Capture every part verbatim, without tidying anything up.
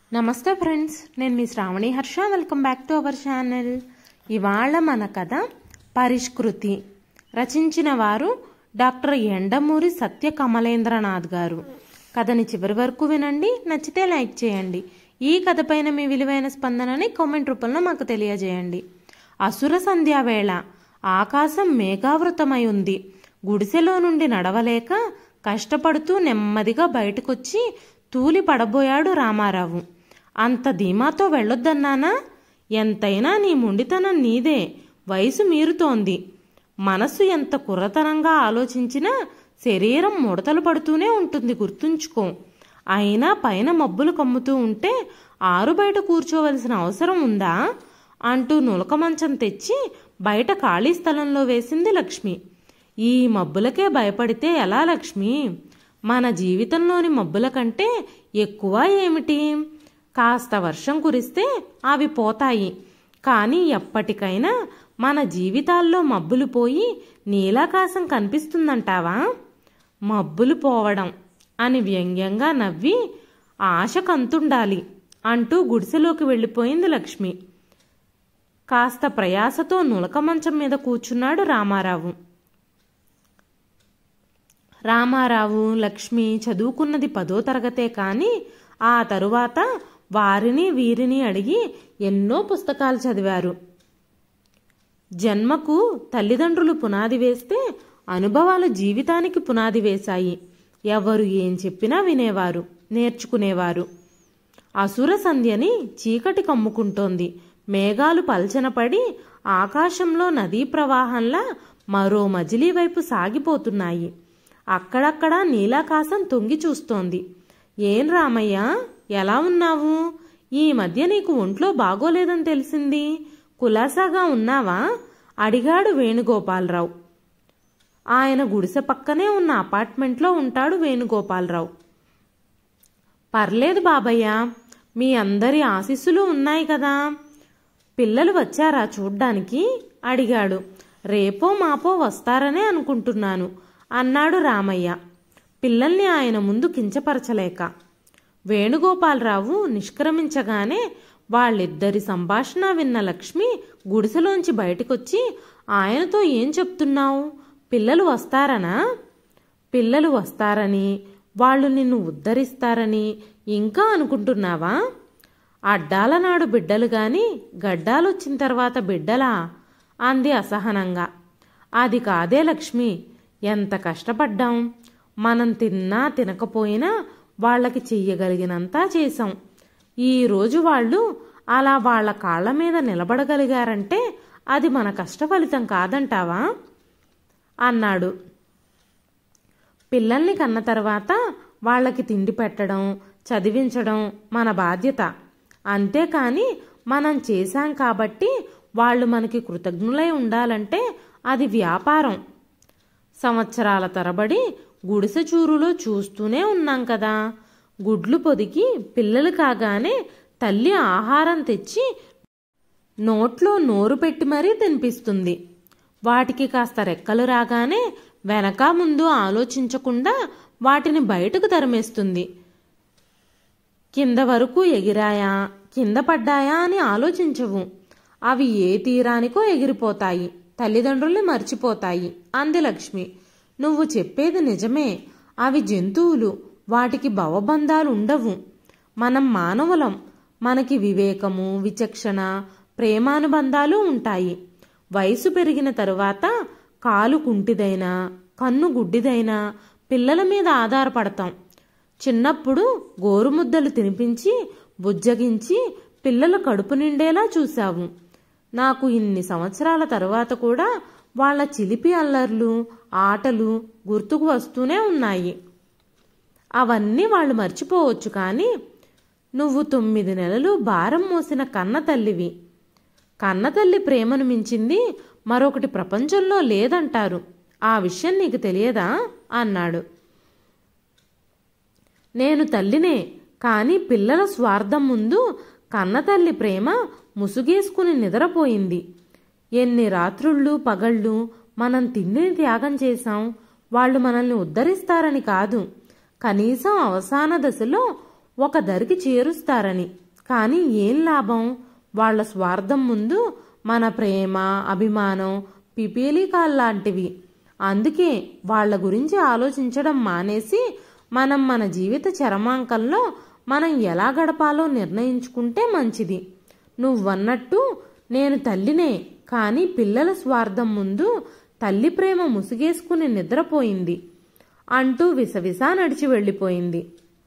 నమస్తే ఫ్రెండ్స్, నేను మీ Shravani Harsha. Welcome back to our channel. ఇవాళ మన కథ పరిష్కృతి. రచించిన వారు డాక్టర్ ఎండమూరి సత్య కమలేంద్రనాథ్ గారు. కథని చివరి వరకు వినండి. నచ్చితే లైక్ చేయండి. ఈ కథ పైన మీ విలువైన స్పందనని కామెంట్ రూపంలో మాకు తెలియజేయండి. అసుర సంధ్యావేళ. ఆకాశం మేఘావృతమై ఉంది. గుడిసెలో నుండి నడవలేక కష్టపడుతూ నెమ్మదిగా బయటకొచ్చి తూలి పడబోయాడు రామారావు. అంత ధీమాతో వెళ్ళొద్దన్నానా? ఎంతైనా నీ మొండితనం నీదే. వయసు మీరుతోంది. మనసు ఎంత కుర్రతనంగా ఆలోచించినా శరీరం ముడతలు పడుతూనే ఉంటుంది, గుర్తుంచుకో. అయినా పైన మబ్బులు కమ్ముతూ ఉంటే ఆరు బయట కూర్చోవలసిన అవసరం ఉందా అంటూ నులక మంచం తెచ్చి బయట ఖాళీ స్థలంలో వేసింది లక్ష్మి. ఈ మబ్బులకే భయపడితే ఎలా లక్ష్మి? మన జీవితంలోని మబ్బుల కంటే ఎక్కువ ఏమిటి? కాస్త వర్షం కురిస్తే అవి పోతాయి. కానీ ఎప్పటికైనా మన జీవితాల్లో మబ్బులు పోయి నీలాకాశం కనిపిస్తుందంటావా? మబ్బులు పోవడం అని వ్యంగ్యంగా నవ్వి ఆశ కంతుండాలి అంటూ గుడిసెలోకి వెళ్ళిపోయింది లక్ష్మి. కాస్త ప్రయాసతో నులక మంచం మీద కూర్చున్నాడు రామారావు. రామారావు, లక్ష్మి చదువుకున్నది పదో తరగతే. కానీ ఆ తరువాత వారిని వీరిని అడిగి ఎన్నో పుస్తకాలు చదివారు. జన్మకు తల్లిదండ్రులు పునాది వేస్తే అనుభవాలు జీవితానికి పునాది వేశాయి. ఎవరు ఏం చెప్పినా వినేవారు, నేర్చుకునేవారు. అసుర సంధ్యని చీకటి కమ్ముకుంటోంది. మేఘాలు పల్చనపడి ఆకాశంలో నదీ ప్రవాహంలా మరో మజిలీ వైపు సాగిపోతున్నాయి. అక్కడక్కడా నీలాకాశం తొంగి చూస్తోంది. ఏం రామయ్య, ఎలా ఉన్నావు? ఈ మధ్య నీకు ఒంట్లో బాగోలేదని తెలిసింది. కులాసాగా ఉన్నావా? అడిగాడు వేణుగోపాలరావు. ఆయన గుడిసె పక్కనే ఉన్న అపార్ట్మెంట్లో ఉంటాడు వేణుగోపాలరావు. పర్లేదు బాబయ్య, మీ అందరి ఆశీస్సులు ఉన్నాయి కదా. పిల్లలు వచ్చారా చూడ్డానికి? అడిగాడు. రేపో మాపో వస్తారనే అనుకుంటున్నాను అన్నాడు రామయ్య, పిల్లల్ని ఆయన ముందు కించపరచలేక. వేణుగోపాలరావు నిష్క్రమించగానే వాళ్ళిద్దరి సంభాషణ విన్న లక్ష్మి గుడిసెలోంచి బయటకొచ్చి, ఆయనతో ఏం చెప్తున్నావు? పిల్లలు వస్తారనా? పిల్లలు వస్తారని, వాళ్ళు నిన్ను ఉద్ధరిస్తారని ఇంకా అనుకుంటున్నావా? అడ్డాల నాడు బిడ్డలు గాని గడ్డాలొచ్చిన తర్వాత బిడ్డలా అంది అసహనంగా. అది కాదే లక్ష్మి, ఎంత కష్టపడ్డాం. మనం తిన్నా తినకపోయినా వాళ్ళకి చెయ్యగలిగినంతా చేశాం. ఈరోజు వాళ్ళు అలా వాళ్ళ కాళ్ల మీద నిలబడగలిగారంటే అది మన కష్ట ఫలితం కాదంటావా అన్నాడు. పిల్లల్ని కన్న తర్వాత వాళ్ళకి తిండి పెట్టడం, చదివించడం మన బాధ్యత. అంతేకాని మనం చేశాం కాబట్టి వాళ్ళు మనకి కృతజ్ఞులై ఉండాలంటే అది వ్యాపారం. సంవత్సరాల తరబడి గుడిసె చూరులో చూస్తూనే ఉన్నాం కదా. గుడ్లు పొదిగి పిల్లలు కాగానే తల్లి ఆహారం తెచ్చి నోట్లో నోరు పెట్టి మరీ తినిపిస్తుంది. వాటికి కాస్త రెక్కలు రాగానే వెనక ముందు ఆలోచించకుండా వాటిని బయటకు తరిమేస్తుంది. కింద వరకు ఎగిరాయా, కింద పడ్డాయా అని ఆలోచించవు. అవి ఏ తీరానికో ఎగిరిపోతాయి, తల్లిదండ్రుల్ని మర్చిపోతాయి అంది లక్ష్మి. నువ్వు చెప్పేది నిజమే. అవి జంతువులు, వాటికి భవబంధాలు ఉండవు. మనం మానవులం. మనకి వివేకము, విచక్షణ, ప్రేమానుబంధాలు ఉంటాయి. వయసు పెరిగిన తరువాత కాలు కుంటిదైనా, కన్ను గుడ్డిదైనా పిల్లల మీద ఆధారపడతాం. చిన్నప్పుడు గోరుముద్దలు తినిపించి బుజ్జగించి పిల్లల కడుపు నిండేలా చూశావు. నాకు ఇన్ని సంవత్సరాల తరువాత కూడా వాళ్ల చిలిపి అల్లర్లు, ఆటలు గుర్తుకు వస్తూనే ఉన్నాయి. అవన్నీ వాళ్ళు మర్చిపోవచ్చు. కానీ నువ్వు తొమ్మిది నెలలు భారం మోసిన కన్న తల్లివి. కన్నతల్లి ప్రేమను మించింది మరొకటి ప్రపంచంలో లేదంటారు. ఆ విషయం నీకు తెలియదా అన్నాడు. నేను తల్లినే, కానీ పిల్లల స్వార్థం ముందు కన్నతల్లి ప్రేమ ముసుగేసుకుని నిద్రపోయింది. ఎన్ని రాత్రుళ్ళు పగళ్ళు మనం తిండిని త్యాగం చేశాం. వాళ్ళు మనల్ని ఉద్ధరిస్తారని కాదు, కనీసం అవసాన దశలో ఒక దరికి చేరుస్తారని. కానీ ఏం లాభం? వాళ్ల స్వార్థం ముందు మన ప్రేమ, అభిమానం పిపీలికాల్లాంటివి. అందుకే వాళ్ల గురించి ఆలోచించడం మానేసి మనం మన జీవిత చరమాంకంలో మనం ఎలా గడపాలో నిర్ణయించుకుంటే మంచిది. నువ్వన్నట్టు నేను తల్లినే, కానీ పిల్లల స్వార్థం ముందు తల్లి ప్రేమ ముసుగేసుకుని నిద్రపోయింది అంటూ విసవిసా నడిచి వెళ్ళిపోయింది.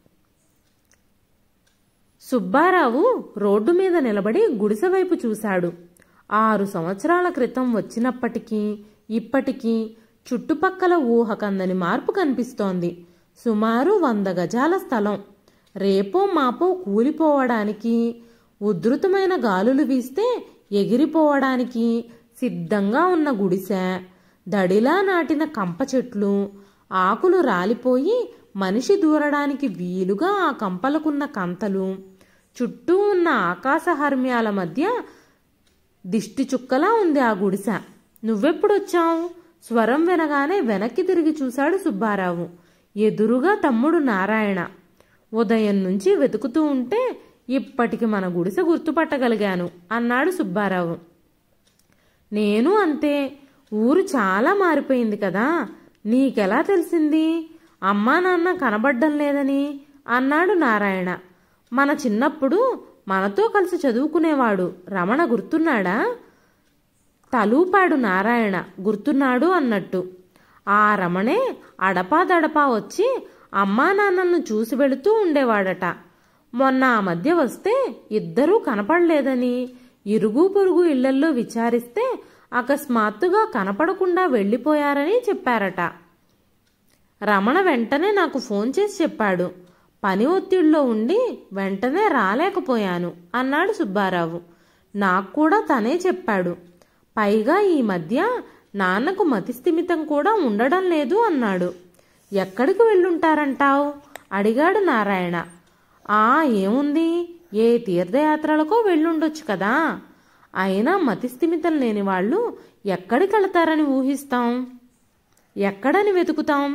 సుబ్బారావు రోడ్డు మీద నిలబడి గుడిసెవైపు చూశాడు. ఆరు సంవత్సరాల క్రితం వచ్చినప్పటికీ ఇప్పటికీ చుట్టుపక్కల ఊహకందని మార్పు కనిపిస్తోంది. సుమారు వంద గజాల స్థలం. రేపో మాపో కూలిపోవడానికి, ఉధృతమైన గాలులు వీస్తే ఎగిరిపోవడానికి సిద్ధంగా ఉన్న గుడిసె, దడిలా నాటిన కంప చెట్లు, ఆకులు రాలిపోయి మనిషి దూరడానికి వీలుగా ఆ కంపలకున్న కంతలు, చుట్టూ ఉన్న ఆకాశహర్మ్యాల మధ్య దిష్టి చుక్కలా ఉంది ఆ గుడిసె. నువ్వెప్పుడొచ్చావు? స్వరం వినగానే వెనక్కి తిరిగి చూశాడు సుబ్బారావు. ఎదురుగా తమ్ముడు నారాయణ. ఉదయం నుంచి వెతుకుతూ ఉంటే ఇప్పటికి మన గుడిసె గుర్తుపట్టగలిగాను అన్నాడు సుబ్బారావు. నేను అంతే. ఊరు చాలా మారిపోయింది కదా, నీకెలా తెలిసింది? అమ్మా నాన్న కనబడ్డం లేదని అన్నాడు నారాయణ. మన చిన్నప్పుడు మనతో కలిసి చదువుకునేవాడు రమణ గుర్తున్నాడా? తలూపాడు నారాయణ గుర్తున్నాడు అన్నట్టు. ఆ రమణే అడపాదడపా వచ్చి అమ్మా నాన్నలను చూసి వెళుతూ ఉండేవాడట. మొన్న ఆ మధ్య వస్తే ఇద్దరూ కనపడలేదని ఇరుగు పొరుగు ఇళ్లల్లో విచారిస్తే అకస్మాత్తుగా కనపడకుండా వెళ్ళిపోయారని చెప్పారట. రమణ వెంటనే నాకు ఫోన్ చేసి చెప్పాడు. పని ఒత్తిడిలో ఉండి వెంటనే రాలేకపోయాను అన్నాడు సుబ్బారావు. నాకు కూడా తనే చెప్పాడు. పైగా ఈ మధ్య నాన్నకు మతిస్థిమితం కూడా ఉండడం లేదు అన్నాడు. ఎక్కడికి వెళ్ళుంటారంటావు అడిగాడు నారాయణ. ఆ ఏముంది, ఏ తీర్థయాత్రలకో వెళ్ళుండొచ్చు కదా. అయినా మతిస్థిమితం లేని వాళ్ళు ఎక్కడికి వెళతారని ఊహిస్తాం? ఎక్కడని వెతుకుతాం?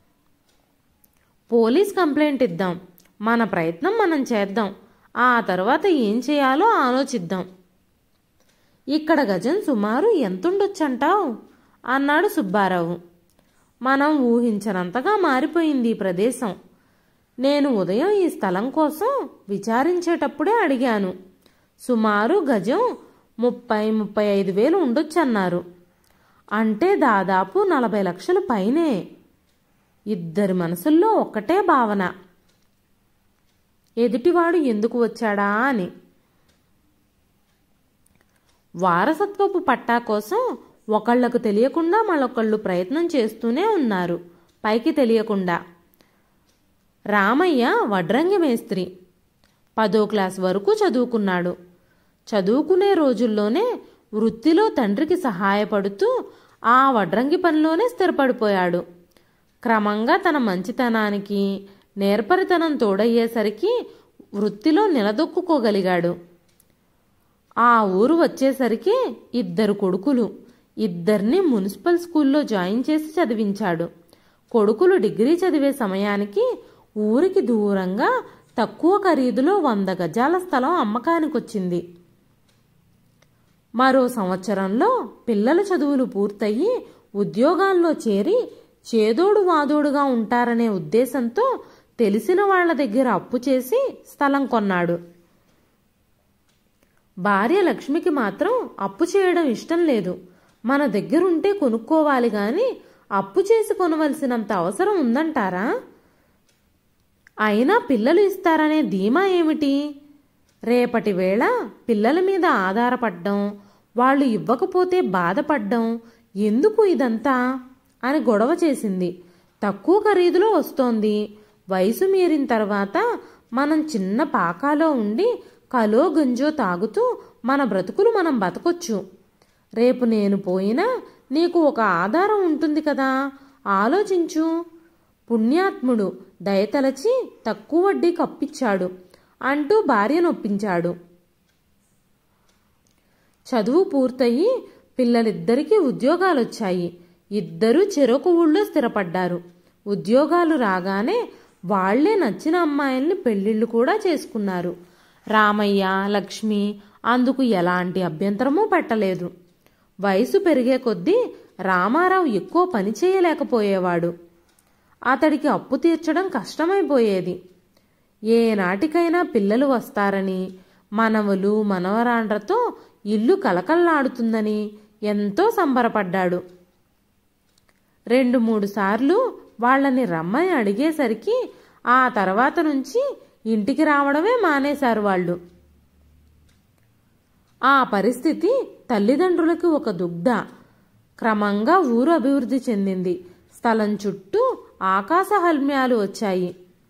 పోలీస్ కంప్లైంట్ ఇద్దాం. మన ప్రయత్నం మనం చేద్దాం. ఆ తర్వాత ఏం చేయాలో ఆలోచిద్దాం. ఇక్కడ గజం సుమారు ఎంతుండొచ్చంటావు అన్నాడు సుబ్బారావు. మనం ఊహించనంతగా మారిపోయింది ఈ ప్రదేశం. నేను ఉదయం ఈ స్థలం కోసం విచారించేటప్పుడే అడిగాను. సుమారు గజం ముప్పై ముప్పై ఐదు వేలు ఉండొచ్చన్నారు. అంటే దాదాపు నలభై లక్షలు పైనే. ఇద్దరి మనసుల్లో ఒక్కటే భావన, ఎదుటివాడు ఎందుకు వచ్చాడా అని. వారసత్వపు పట్టా కోసం ఒకళ్లకు తెలియకుండా మరొకళ్ళు ప్రయత్నం చేస్తూనే ఉన్నారు, పైకి తెలియకుండా. రామయ్య వడ్రంగి మేస్త్రి. పదో క్లాస్ వరకు చదువుకున్నాడు. చదువుకునే రోజుల్లోనే వృత్తిలో తండ్రికి సహాయపడుతూ ఆ వడ్రంగి పనిలోనే స్థిరపడిపోయాడు. క్రమంగా తన మంచితనానికి నేర్పరితనం తోడయ్యేసరికి వృత్తిలో నిలదొక్కుకోగలిగాడు. ఆ ఊరు వచ్చేసరికి ఇద్దరు కొడుకులు. ఇద్దరిని మున్సిపల్ స్కూల్లో జాయిన్ చేసి చదివించాడు. కొడుకులు డిగ్రీ చదివే సమయానికి ఊరికి దూరంగా తక్కువ ఖరీదులో వంద గజాల స్థలం అమ్మకానికొచ్చింది. మరో సంవత్సరంలో పిల్లల చదువులు పూర్తయి ఉద్యోగాల్లో చేరి చేదోడు వాదోడుగా ఉంటారనే ఉద్దేశంతో తెలిసిన వాళ్ల దగ్గర అప్పు చేసి స్థలం కొన్నాడు. భార్య లక్ష్మికి మాత్రం అప్పు చేయడం ఇష్టం లేదు. మన దగ్గరుంటే కొనుక్కోవాలి గాని అప్పు చేసి కొనవలసినంత అవసరం ఉందంటారా? అయినా పిల్లలు ఇస్తారనే ధీమా ఏమిటి? రేపటి వేళ పిల్లల మీద ఆధారపడ్డం, వాళ్ళు ఇవ్వకపోతే బాధపడ్డం ఎందుకు ఇదంతా అని గొడవ చేసింది. తక్కువ ఖరీదులో వస్తోంది. వయసు మీరిన తర్వాత మనం చిన్న పాకాలో ఉండి కలో గంజో తాగుతూ మన బ్రతుకులు మనం బతకొచ్చు. రేపు నేను పోయినా నీకు ఒక ఆధారం ఉంటుంది కదా, ఆలోచించు. పుణ్యాత్ముడు దయతలచి తక్కువ వడ్డీ కప్పిచ్చాడు అంటూ భార్యనొప్పించాడు. చదువు పూర్తయి పిల్లలిద్దరికీ ఉద్యోగాలొచ్చాయి. ఇద్దరూ చెరొక ఊళ్ళో స్థిరపడ్డారు. ఉద్యోగాలు రాగానే వాళ్లే నచ్చిన అమ్మాయిల్ని పెళ్లిళ్ళు కూడా చేసుకున్నారు. రామయ్య, లక్ష్మి అందుకు ఎలాంటి అభ్యంతరమూ పెట్టలేదు. వయసు పెరిగే కొద్దీ రామారావు ఎక్కువ పని చేయలేకపోయేవాడు. అతడికి అప్పు తీర్చడం కష్టమైపోయేది. ఏనాటికైనా పిల్లలు వస్తారని, మనవలు మనవరాండ్రతో ఇల్లు కలకల్లాడుతుందని ఎంతో సంబరపడ్డాడు. రెండు మూడు సార్లు వాళ్ళని రమ్మని అడిగేసరికి ఆ తర్వాత నుంచి ఇంటికి రావడమే మానేశారు వాళ్ళు. ఆ పరిస్థితి తల్లిదండ్రులకు ఒక దుగ్ధ. క్రమంగా ఊరు అభివృద్ధి చెందింది. స్థలం చుట్టూ ఆకాశహల్మ్యాలు వచ్చాయి.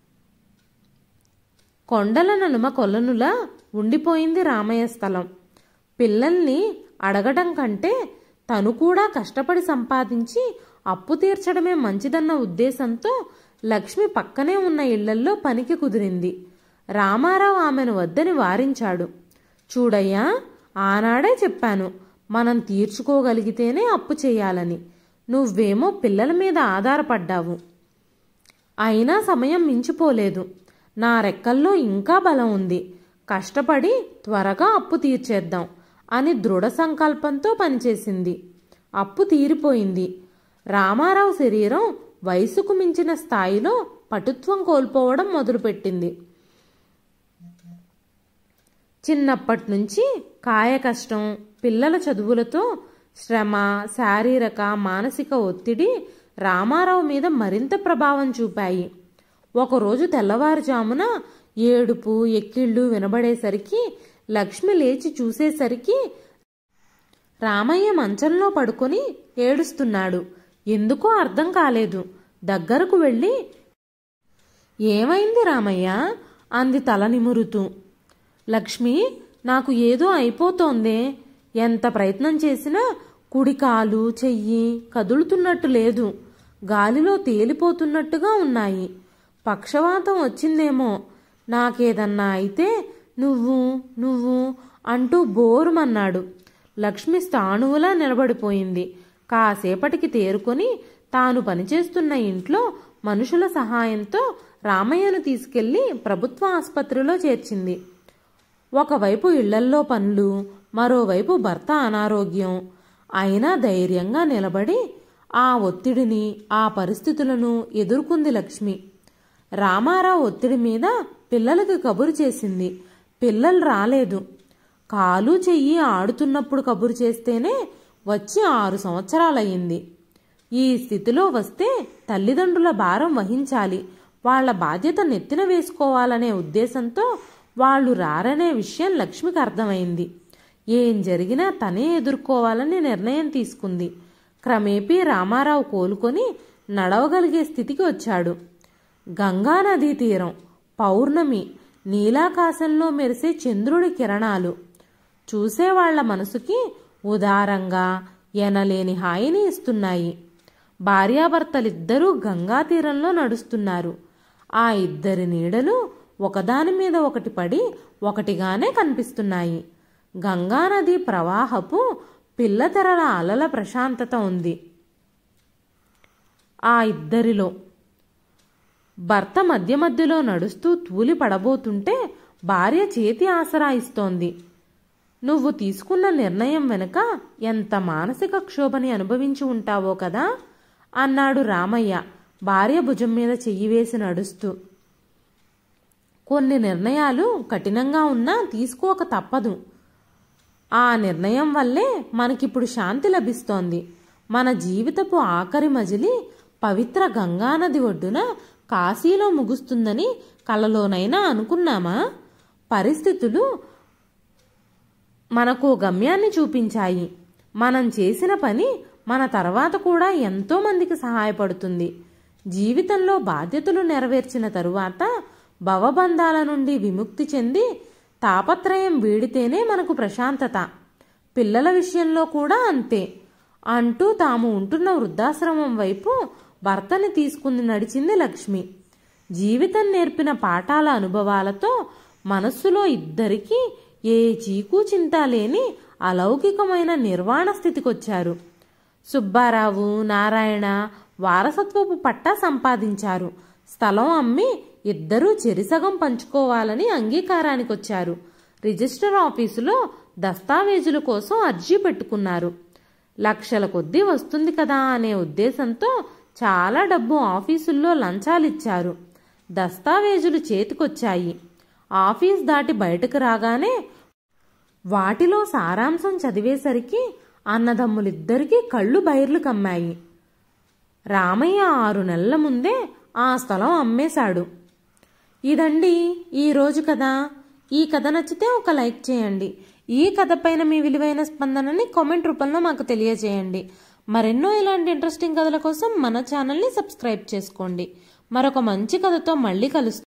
కొండల నడుమ కొలనులా ఉండిపోయింది రామయ్య స్థలం. పిల్లల్ని అడగడం కంటే తను కూడా కష్టపడి సంపాదించి అప్పు తీర్చడమే మంచిదన్న ఉద్దేశంతో లక్ష్మి పక్కనే ఉన్న ఇళ్లల్లో పనికి కుదిరింది. రామారావు ఆమెను వద్దని వారించాడు. చూడయ్యా, ఆనాడే చెప్పాను మనం తీర్చుకోగలిగితేనే అప్పు చేయాలని. నువ్వేమో పిల్లల మీద ఆధారపడ్డావు. అయినా సమయం మించిపోలేదు. నా రెక్కల్లో ఇంకా బలం ఉంది. కష్టపడి త్వరగా అప్పు తీర్చేద్దాం అని దృఢ సంకల్పంతో పనిచేసింది. అప్పు తీరిపోయింది. రామారావు శరీరం వయసుకు మించిన స్థాయిలో పటుత్వం కోల్పోవడం మొదలుపెట్టింది. చిన్నప్పటి నుంచి కాయ కష్టం, పిల్లల చదువులతో శ్రమ, శారీరక మానసిక ఒత్తిడి రామారావు మీద మరింత ప్రభావం చూపాయి. ఒకరోజు తెల్లవారుజామున ఏడుపు ఎక్కిళ్ళు వినబడేసరికి లక్ష్మి లేచి చూసేసరికి రామయ్య మంచంలో పడుకొని ఏడుస్తున్నాడు. ఎందుకో అర్థం కాలేదు. దగ్గరకు వెళ్ళి, ఏమైంది రామయ్య అంది తల నిమురుతూ. లక్ష్మి, నాకు ఏదో అయిపోతోందే. ఎంత ప్రయత్నం చేసినా కుడి కాలు చెయ్యి కదులుతున్నట్టు లేదు. గాలిలో తేలిపోతున్నట్టుగా ఉన్నాయి. పక్షవాతం వచ్చిందేమో. నాకేదన్నా అయితే నువ్వు నువ్వు అంటూ బోరుమన్నాడు. లక్ష్మి స్థాణువులా నిలబడిపోయింది. కాసేపటికి తేరుకొని తాను పనిచేస్తున్న ఇంట్లో మనుషుల సహాయంతో రామయ్యను తీసుకెళ్లి ప్రభుత్వ ఆసుపత్రిలో చేర్చింది. ఒకవైపు ఇళ్లల్లో పనులు, మరోవైపు భర్త అనారోగ్యం. అయినా ధైర్యంగా నిలబడి ఆ ఒత్తిడిని, ఆ పరిస్థితులను ఎదుర్కొంది లక్ష్మి. రామారావు ఒత్తిడి మీద పిల్లలకి కబురు చేసింది. పిల్లలు రాలేదు. కాలు చెయ్యి ఆడుతున్నప్పుడు కబురు చేస్తేనే వచ్చి ఆరు సంవత్సరాలయ్యింది. ఈ స్థితిలో వస్తే తల్లిదండ్రుల భారం వహించాలి, వాళ్ల బాధ్యత నెత్తిన వేసుకోవాలనే ఉద్దేశంతో వాళ్ళు రారనే విషయం లక్ష్మికి అర్థమైంది. ఏం జరిగినా తనే ఎదుర్కోవాలని నిర్ణయం తీసుకుంది. క్రమేపీ రామారావు కోలుకొని నడవగలిగే స్థితికి వచ్చాడు. గంగానదీ తీరం, పౌర్ణమి, నీలాకాశంలో మెరిసే చంద్రుడి కిరణాలు చూసేవాళ్ల మనసుకి ఉదారంగా ఎనలేని హాయిని ఇస్తున్నాయి. భార్యాభర్తలిద్దరూ గంగా తీరంలో నడుస్తున్నారు. ఆ ఇద్దరి నీడలు ఒకదాని మీద ఒకటి పడి ఒకటిగానే కనిపిస్తున్నాయి. గంగానది ప్రవాహపు పిల్లతెరల అలల ప్రశాంతత ఉంది ఆ ఇద్దరిలో. భర్త మధ్య మధ్యలో నడుస్తూ తూలి పడబోతుంటే భార్య చేతి ఆసరా ఇస్తోంది. నువ్వు తీసుకున్న నిర్ణయం వెనుక ఎంత మానసిక క్షోభని అనుభవించి ఉంటావో కదా అన్నాడు రామయ్య భార్య భుజం మీద చెయ్యి వేసి నడుస్తూ. కొన్ని నిర్ణయాలు కఠినంగా ఉన్నా తీసుకోక తప్పదు. ఆ నిర్ణయం వల్లే మనకిప్పుడు శాంతి లభిస్తోంది. మన జీవితపు ఆఖరి మజిలి పవిత్ర గంగానది ఒడ్డున కాశీలో ముగుస్తుందని కలలోనైనా అనుకున్నామా? పరిస్థితులు మనకు గమ్యాన్ని చూపించాయి. మనం చేసిన పని మన తర్వాత కూడా ఎంతో మందికి సహాయపడుతుంది. జీవితంలో బాధ్యతలు నెరవేర్చిన తరువాత భవబంధాల నుండి విముక్తి చెంది తాపత్రయం వీడితేనే మనకు ప్రశాంతత. పిల్లల విషయంలో కూడా అంతే అంటూ తాము ఉంటున్న వృద్ధాశ్రమం వైపు భర్తని తీసుకుని నడిచింది లక్ష్మి. జీవితం నేర్పిన పాఠాల అనుభవాలతో మనస్సులో ఇద్దరికీ ఏ చీకు చింత లేని అలౌకికమైన నిర్వాణ స్థితికొచ్చారు. సుబ్బారావు, నారాయణ వారసత్వపు పట్టా సంపాదించారు. స్థలం అమ్మి ఇద్దరూ చెరిసగం పంచుకోవాలని అంగీకారానికి వచ్చారు. రిజిస్టర్ ఆఫీసులో దస్తావేజుల కోసం అర్జీ పెట్టుకున్నారు. లక్షల కొద్దీ వస్తుంది కదా అనే ఉద్దేశంతో చాలా డబ్బు ఆఫీసుల్లో లంచాలిచ్చారు. దస్తావేజులు చేతికొచ్చాయి. ఆఫీస్ దాటి బయటకు రాగానే వాటిలో సారాంశం చదివేసరికి అన్నదమ్ములిద్దరికీ కళ్ళు బైర్లు కమ్మాయి. రామయ్య ఆరు నెలల ముందే ఆ స్థలం అమ్మేశాడు. ఇదండి ఈరోజు కథ. ఈ కథ నచ్చితే ఒక లైక్ చేయండి. ఈ కథ పైన మీ విలువైన స్పందనని కామెంట్ రూపంలో మాకు తెలియజేయండి. మరెన్నో ఇలాంటి ఇంట్రెస్టింగ్ కథల కోసం మన ఛానల్ని సబ్స్క్రైబ్ చేసుకోండి. మరొక మంచి కథతో మళ్ళీ కలుస్తాం.